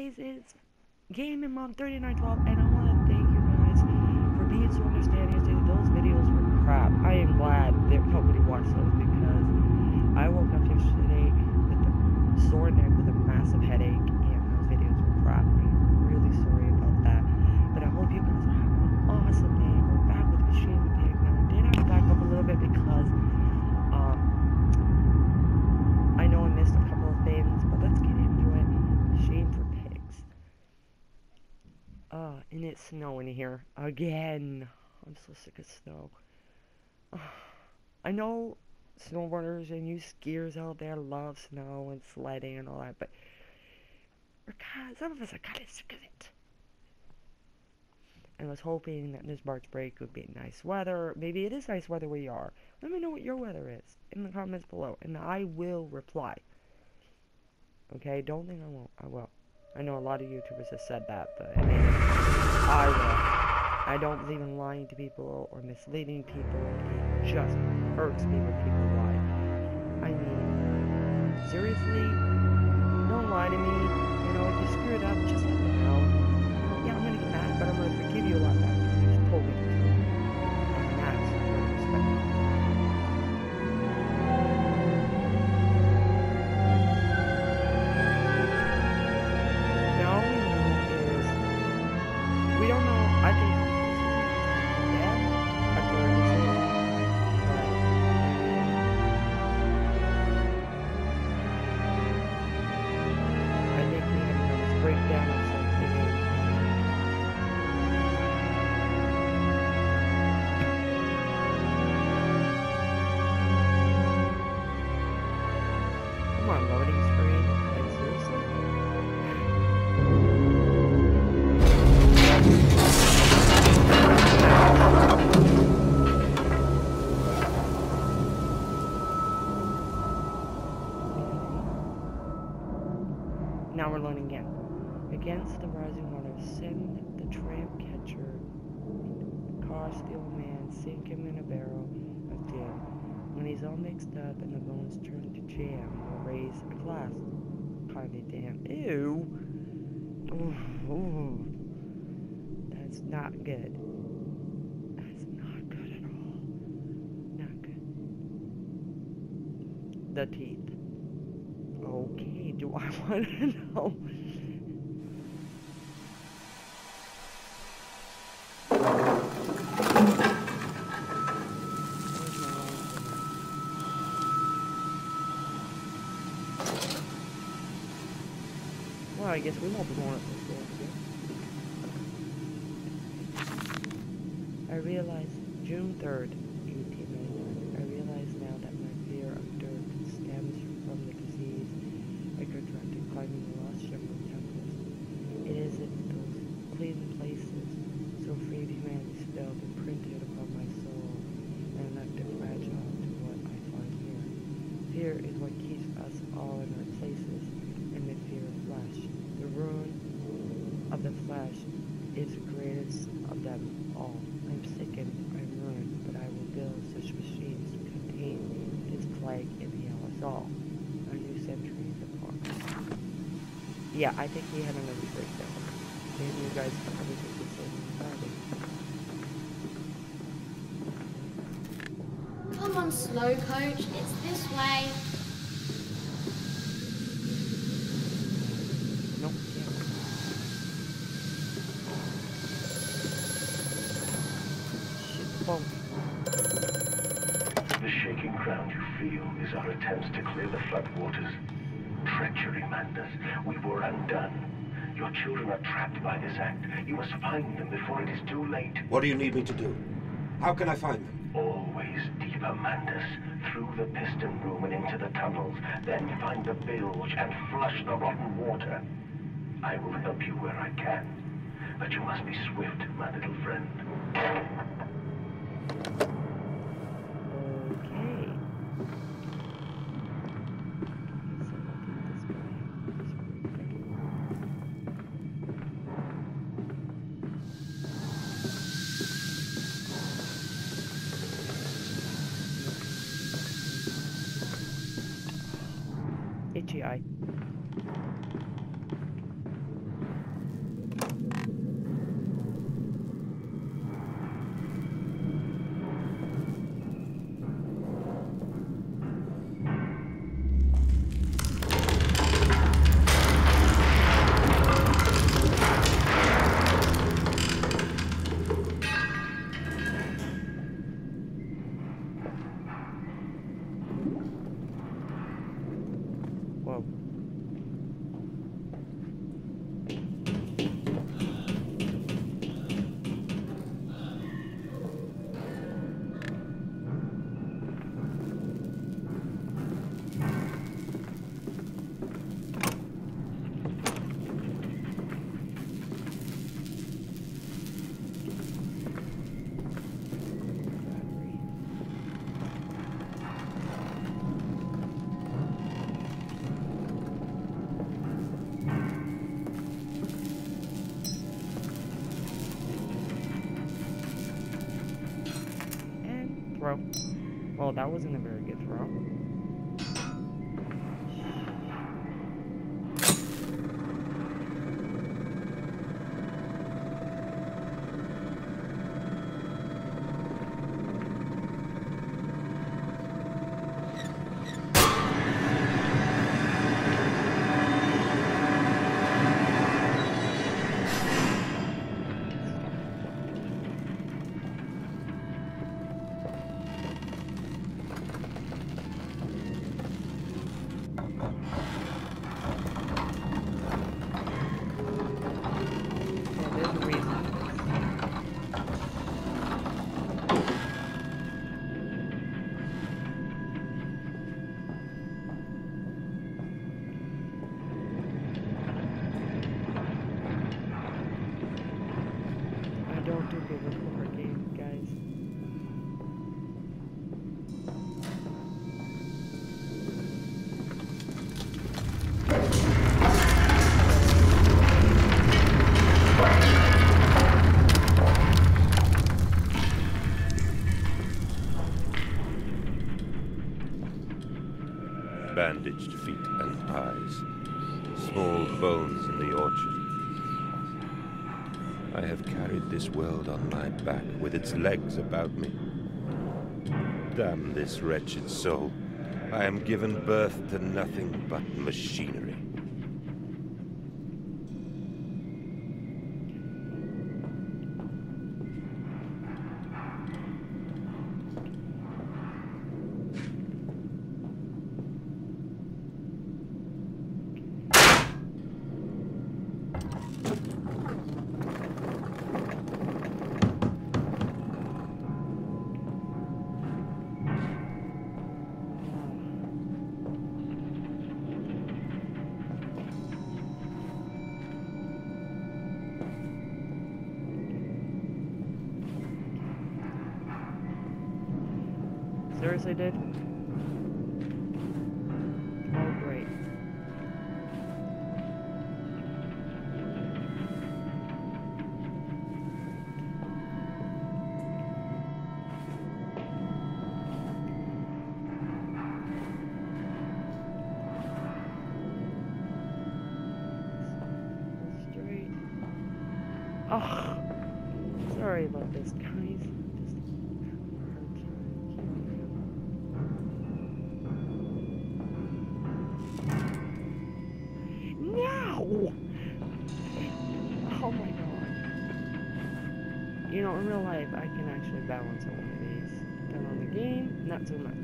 It's Gaming Mom 3912, and I want to thank you guys for being so understanding. Those videos were crap. I am glad that nobody watched those because I woke up yesterday with a sore neck with a massive headache, and those videos were crap. I'm really sorry about that, but I hope you guys are having an awesome day. We're back with Machine Pig now. I did have to back up a little bit because I know I missed a couple of things, but let's get into it. Machine for Pigs. And it's snowing here again. I'm so sick of snow. I know snowboarders and you skiers out there love snow and sledding and all that, but some of us are kind of sick of it. And I was hoping that this March break would be nice weather. Maybe it is nice weather where you are. Let me know what your weather is in the comments below, and I will reply. Okay, don't think I won't. I will. I know a lot of YouTubers have said that, but I mean, I will. I don't believe in lying to people or misleading people. It just hurts me when people lie. I mean, seriously, don't lie to me. You know, if you screw it up, just let me know. Yeah, I'm gonna get mad, but I'm gonna forgive you a lot after you just told me the truth. And that's what I respect. We don't know, I think, yeah, I've learned to say that, but, I think we have a nervous breakdown of something. Come on, loading screen, like seriously? Now we're loading again. Against the rising water, send the tramp catcher, car steel man, sink him in a barrel of jam. When he's all mixed up and the bones turn to jam, we'll raise a glass. Kinda damn. Ew. Ooh. That's not good. That's not good at all. Not good. The teeth. Okay, do I want to know? Well, I guess we won't be going up this door again. I realize June 3rd, 1899. I realize now that my fear of dirt stems from the disease I contracted climbing the lost Shepherd temples. It is in those clean places, so free of humanity spelled and printed upon my soul, and left it fragile to what I find here. Fear is what keeps us all in our places, and the fear of flesh. The ruin of the flesh is the greatest of them all. I'm sickened, I'm ruined, but I will build such machines to contain this plague and heal us all. A new century is upon us. Yeah, I think he had another breakdown. Maybe you guys probably think the same about it. Come on, slow coach, it's this way. Nope, yeah. Shit, phone. The shaking ground you feel is our attempts to clear the floodwaters. Treachery, Mandus. We were undone. Your children are trapped by this act. You must find them before it is too late. What do you need me to do? How can I find them? Always deeper, Mandus. Through the piston room and into the tunnels. Then find the bilge and flush the rotten water. I will help you where I can. But you must be swift, my little friend. Itchy eye. throw. Well, that wasn't a very good throw. Don't do good with horror games, guys. Bandaged feet and eyes, small bones in the orchard. I have carried this world on my back with its legs about me. Damn this wretched soul. I am given birth to nothing but machinery. Seriously, dude? Oh, great. Straight. Oh, sorry about this, guys. Oh my god. You know, in real life, I can actually balance on one of these. But on the game, not so much.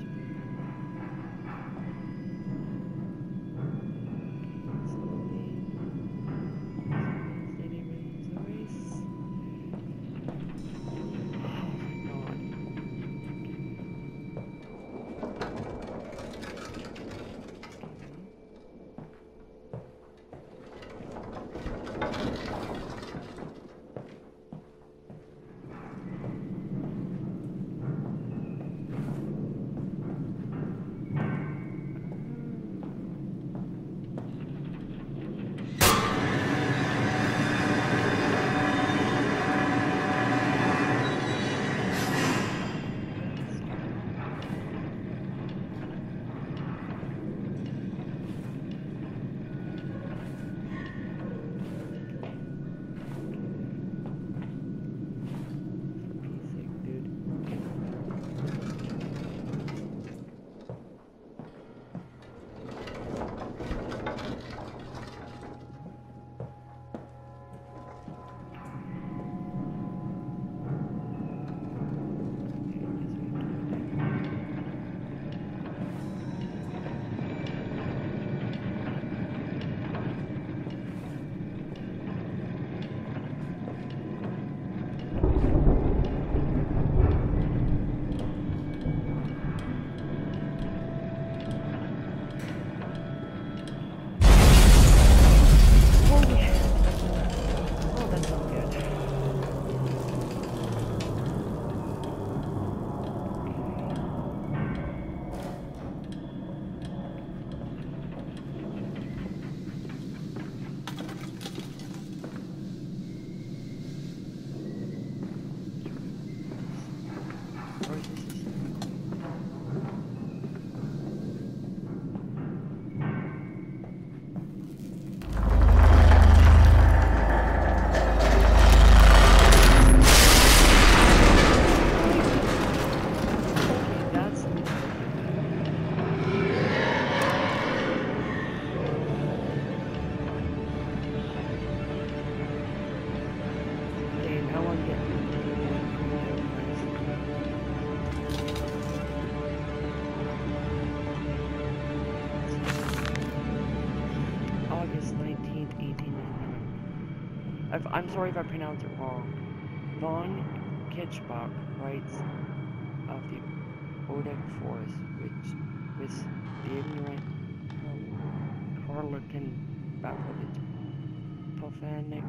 I'm sorry if I pronounce it wrong. Von Kitchbach writes of the Odic force, which with the ignorant Harlequin baffled its profanic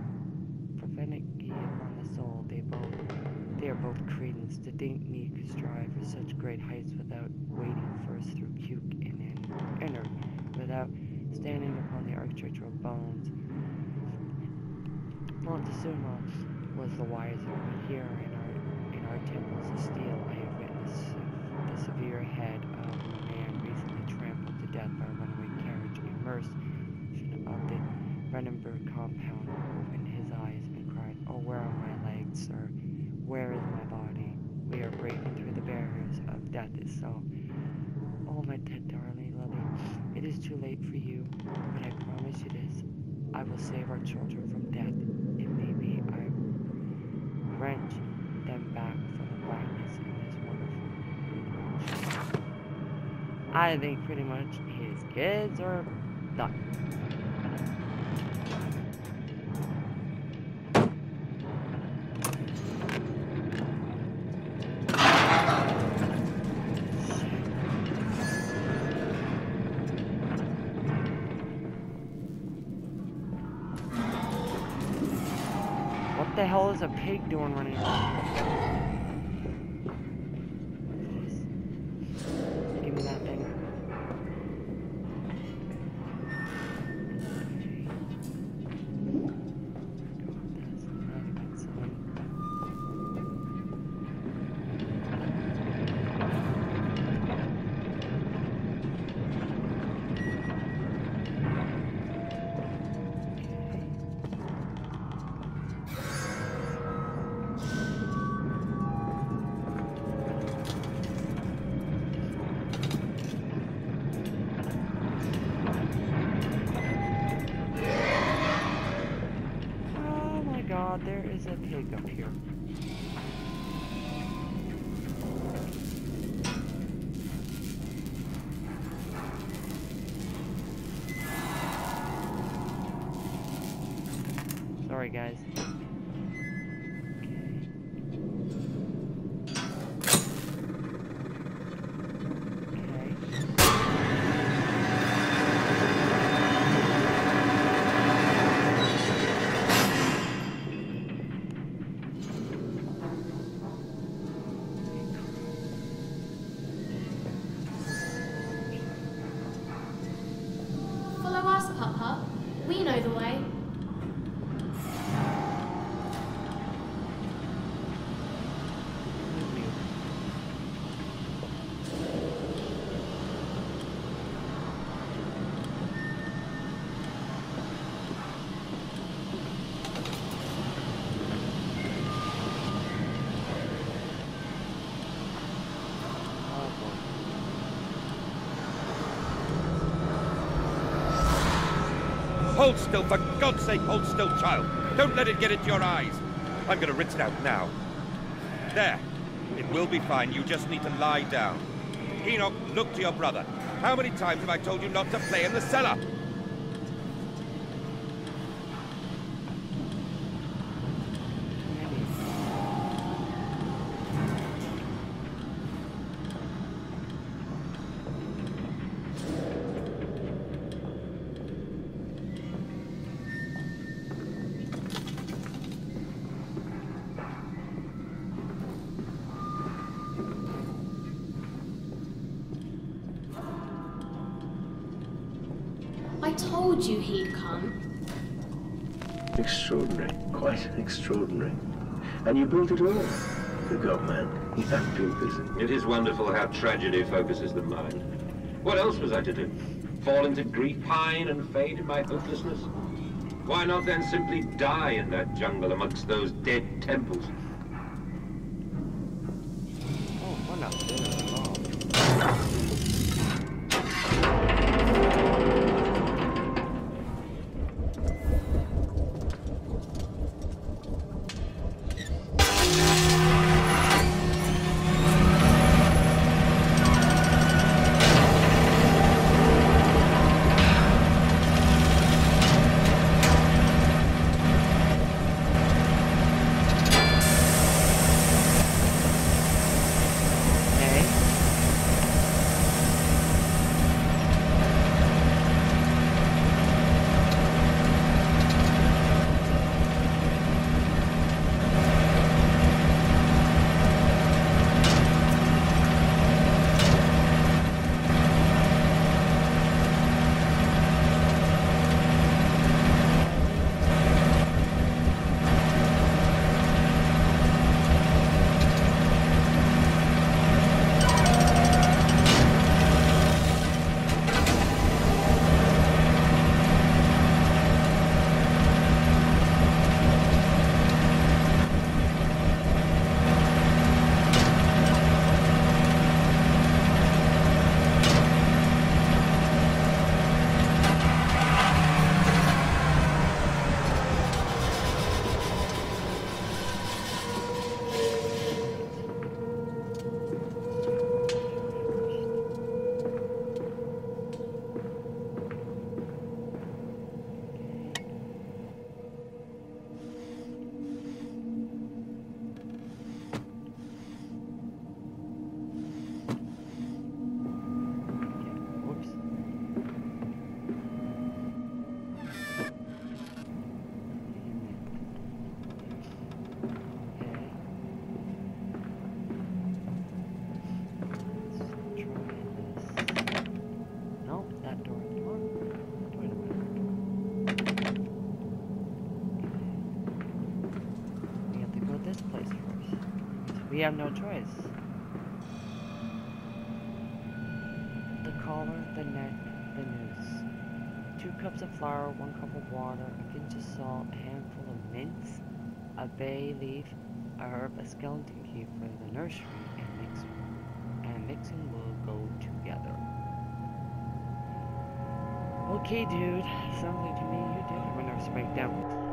on the soul. They are both cretins to think me could strive for such great heights without wading first through puke and inner, without standing upon the architectural bones. Montezuma was the wiser, but here in our temples of steel I have witnessed the severe head of a man recently trampled to death by a runaway carriage. Immersed of the Brandenburg compound opened his eyes and cried, "Oh, where are my legs, sir? Where is my body? We are breaking through the barriers of death itself. Oh, my dead darling Lily, it is too late for you, but I promise you this. I will save our children from death. It may be I wrench them back from the blackness in this wonderful ocean." I think pretty much his kids are done. What the hell is a pig doing running around? Give me that thing. There is a pig up here. Sorry, guys. Follow us, Papa. We know the way. Hold still, for God's sake, hold still, child. Don't let it get into your eyes. I'm going to rinse it out now. There. It will be fine. You just need to lie down. Enoch, look to your brother. How many times have I told you not to play in the cellar? I told you he'd come. Extraordinary, quite extraordinary. And you built it all. Good God, man. You have been busy. It is wonderful how tragedy focuses the mind. What else was I to do? Fall into grief, pine, and fade in my hopelessness? Why not then simply die in that jungle amongst those dead temples? Oh, we're not doing it at all. We have no choice. The collar, the neck, the noose. 2 cups of flour, 1 cup of water, a pinch of salt, a handful of mince, a bay leaf, a herb, a skeleton key for the nursery, and mixing will go together. Okay, dude. Sounds like to me you did have a nervous breakdown.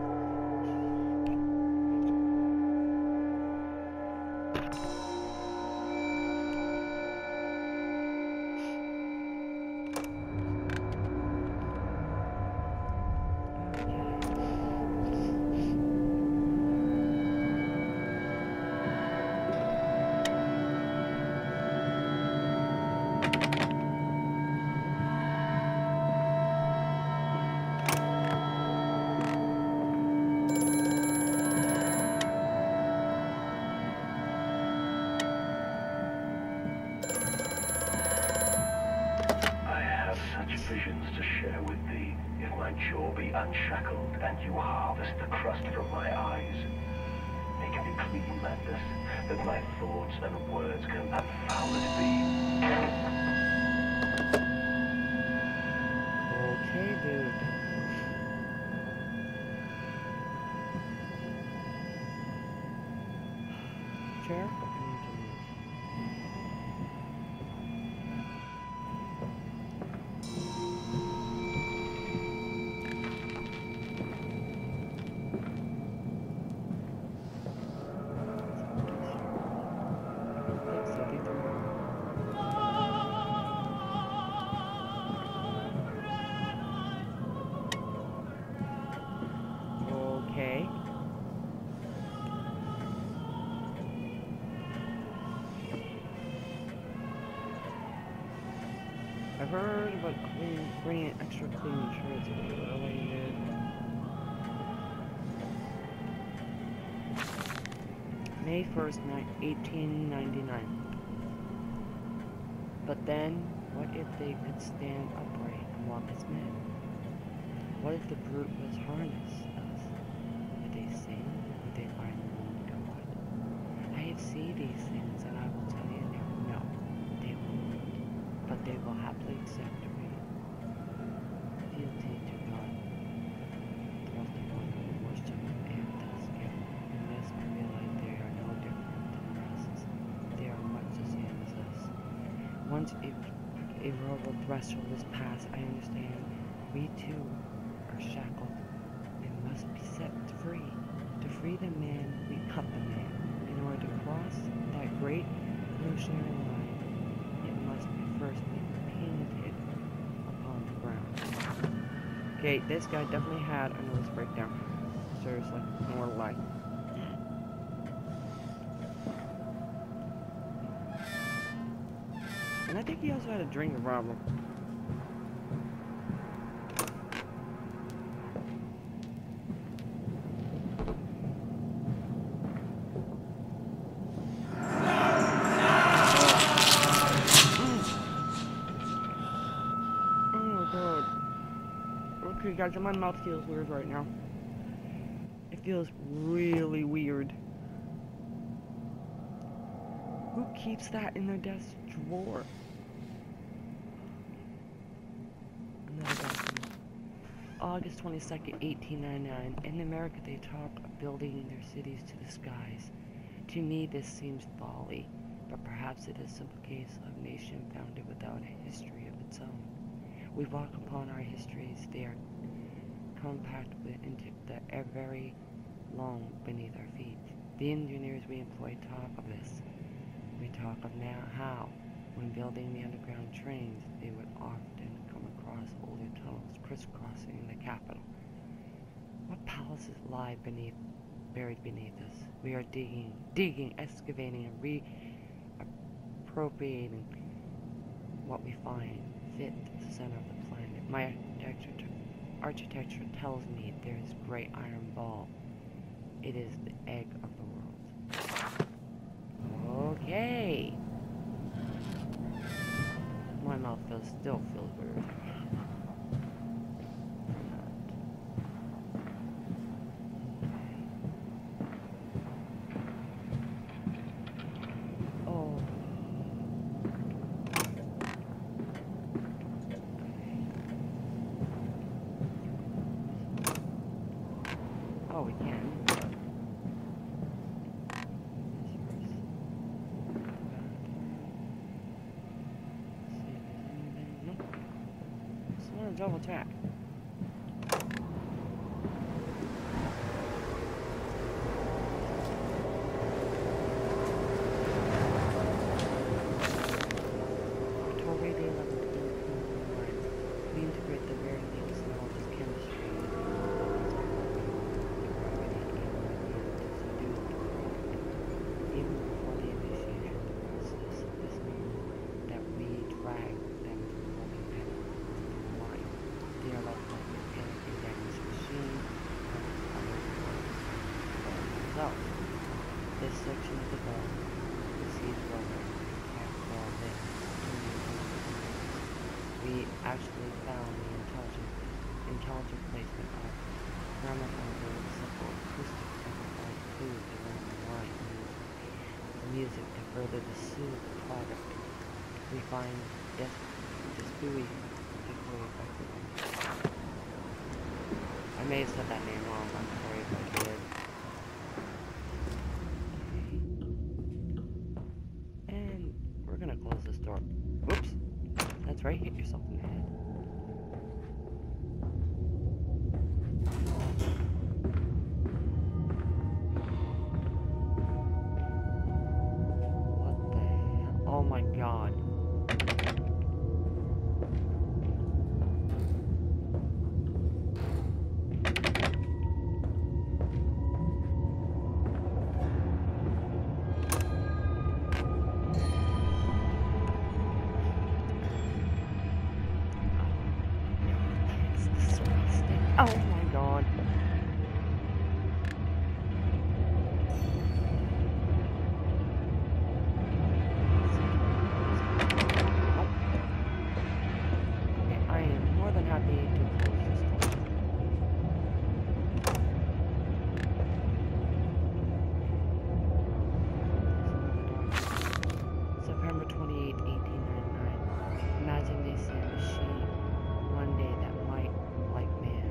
Visions to share with thee, if my jaw be unshackled and you harvest the crust from my eyes. Make me clean, madness, that my thoughts and words can unfoul it be. Okay, dude. Chair? Okay. I've heard about bringing extra clean shirts related. May 1st, 1899. But then, what if they could stand upright and walk as men? What if the brute was harnessed us? Would they sing? Would they find their own God? I have seen these things, and I will tell you now, no, they won't. But they will happily accept me. Fealty to God. Thrust upon them worship and thanksgiving. In this I realize they are no different than the rest. They are much the same as us. Once a verbal threshold is passed, I understand we too are shackled and must be set free. To free the man, we cut the man. In order to cross that great evolutionary line, it must first be painted upon the ground. Okay, this guy definitely had a nervous breakdown. Seriously, no more lie. And I think he also had a drinking problem. Okay, guys, my mouth feels weird right now. It feels really weird. Who keeps that in their desk drawer? Another document. August 22nd, 1899. In America, they talk of building their cities to the skies. To me, this seems folly, but perhaps it is a simple case of a nation founded without a history of its own. We walk upon our histories, they are compact into the very long beneath our feet. The engineers we employ talk of this. We talk of now how, when building the underground trains, they would often come across older tunnels crisscrossing the capital. What palaces lie buried beneath us? We are digging, excavating, and reappropriating what we find fit the center of the planet. My architecture tells me there is a great iron ball. It is the egg of the world. Okay. My mouth still feels weird. Oh, we can. But... Nope. Just want to double check. We integrate the very latest knowledge of chemistry using gravity and to seduce the brain. Even before the initiation of the process, this means that we drag them to the holding pattern of the mind. They are like a mechanically damaged machine and other themselves. This section of the bone receives whether attack all this. We actually found the intelligent placement of gramophone very simple acoustic amplified clues around the line the music to further the soothe product. We find this buoy particularly effective. I may have said that name wrong, I'm sorry if I did. And we're gonna close this door. Whoops! That's right, hit yourself in the head. What the hell? Oh my god. Oh my god. Oh. Okay, I am more than happy to close this door. September 28, 1899. Imagine they see a machine one day that might like man.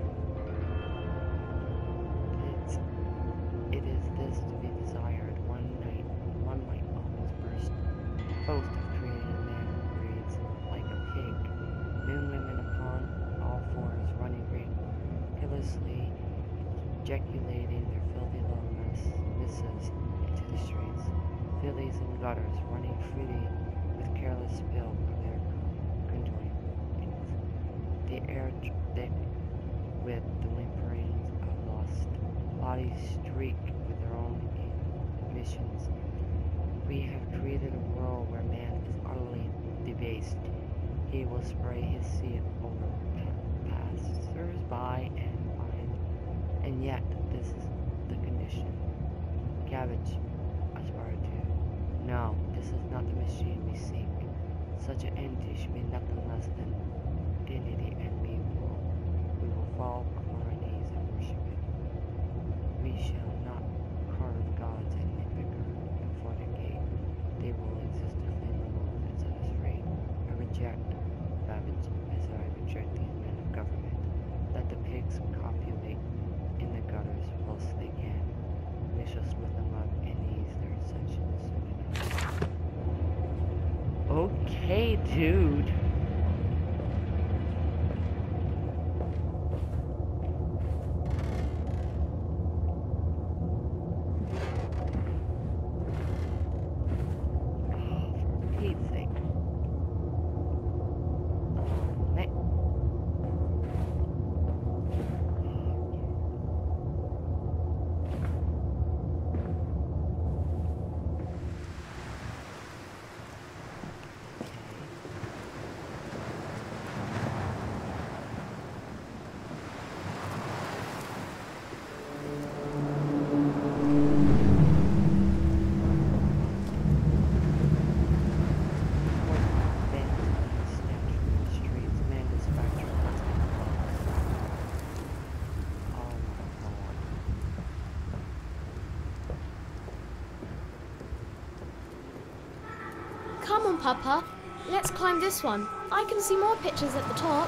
It is this to be desired. One night, one might almost boast of creating a man who breathes like a pig. Men, women upon all fours, running carelessly, ejaculating their filthy little misses into the streets. Fillies and gutters, running freely with careless spill of their conjoinings. The air thick with the whimperings of lust. Bodies streak with their own emissions. We have created a world where man is utterly debased. He will spray his sea over passers-by and yet this is the condition. Cabbage aspire to. No, this is not the machine we seek. Such an entity should be nothing less than dignity, and we will fall upon our knees and worship it. We shall not carve gods and vicar before the gate. They will exist to flee the world and set us free. I reject Babbage as I reject these men of government. Let the pigs copulate in the gutters whilst they can. We shall split them up and ease their ascension soon enough. Okay, dude. Come on, Papa. Let's climb this one. I can see more pictures at the top.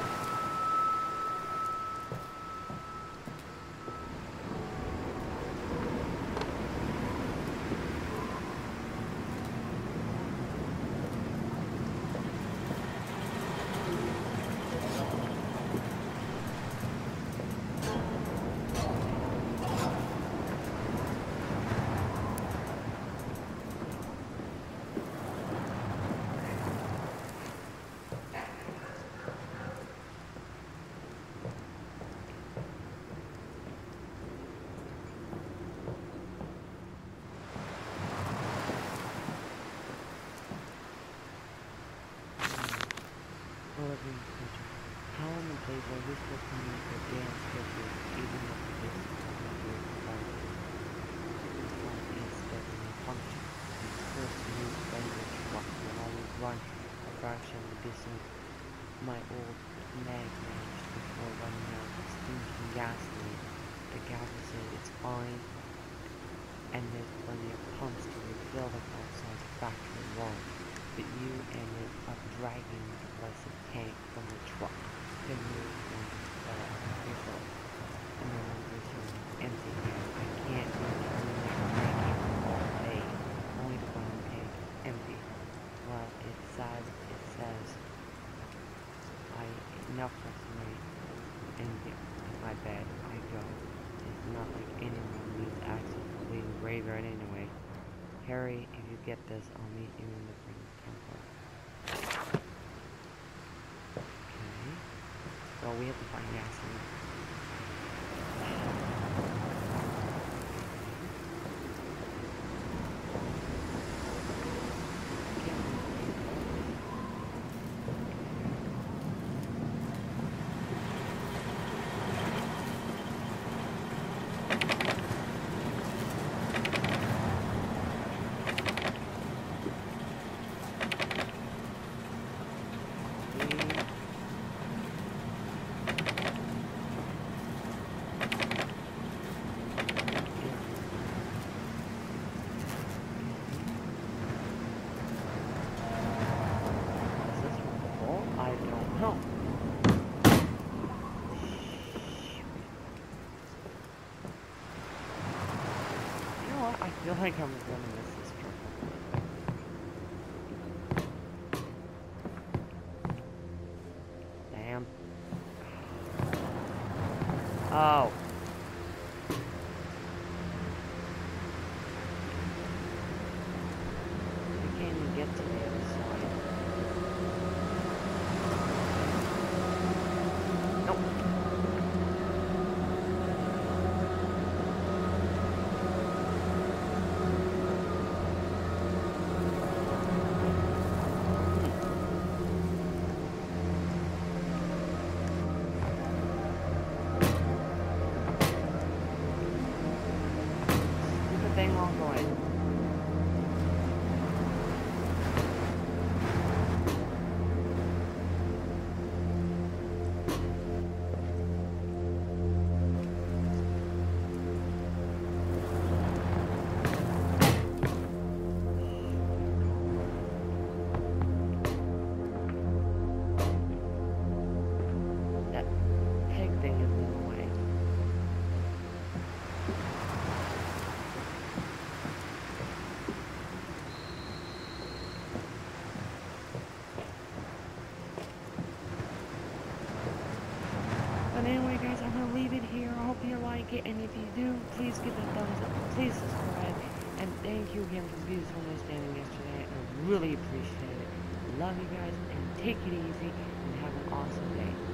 of my old mag managed before running out of stinking gasoline. The gaffer said it's fine, and there's plenty of pumps to refill them outside the factory wall. But you ended up dragging the blessed tank from the truck. Then you refill. And then we resumed empty again. I can't be carrying that tank here all day, only to find the tank empty. Well, it says, enough for tonight, and my bed, I go. It's not like anyone needs access to the leading graveyard anyway. Harry, if you get this, I'll meet you in the Green Temple. Okay. So we have to find gasoline. I feel like I'm gonna miss this trip. Damn. Oh. We can't even get to the other side. Nope. Thing won't go in. That pig thing is in the way. But anyway, guys, I'm going to leave it here. I hope you like it. And if you do, please give it a thumbs up. Please subscribe. And thank you again for the beautiful understanding yesterday. I really appreciate it. Love you guys. And take it easy. And have an awesome day.